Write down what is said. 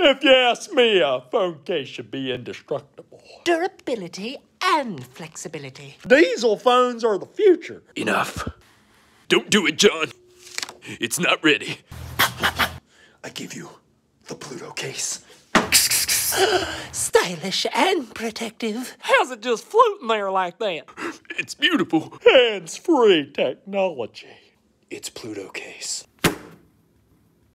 If you ask me, a phone case should be indestructible. Durability and flexibility. Diesel phones are the future. Enough. Don't do it, John. It's not ready. I give you the Pluto case. Stylish and protective. How's it just floating there like that? It's beautiful. Hands-free technology. It's Pluto case.